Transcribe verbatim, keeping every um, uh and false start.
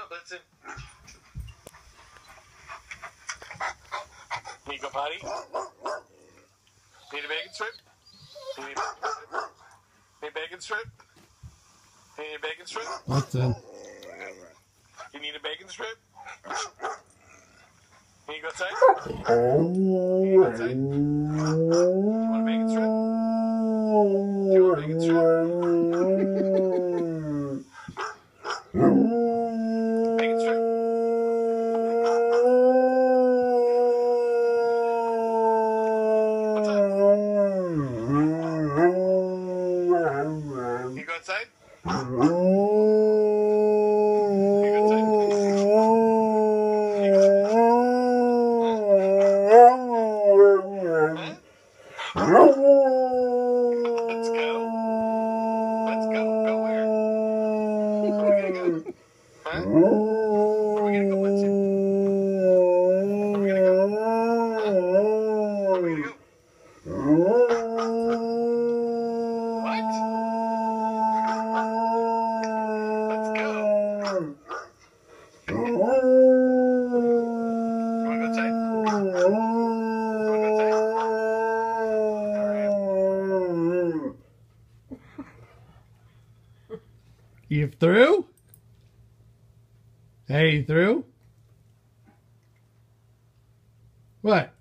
Blitzen. Need to go potty? Need a bacon strip? Need a bacon strip? Need a bacon strip? Blitzen. You need a bacon strip? Can you go outside? Can you go outside? Do you want a bacon strip? Do you want a bacon strip? Bacon strip? What's up? Can you go outside? Can you go outside? Let's go. Let's go. Go where? Where are we gonna go? Huh? Where are we gonna go, Blitzen? Where are we gonna go? Huh? Where are we gonna go? What? Let's go. You wanna go outside? You wanna go outside? You through? Hey, you through? What?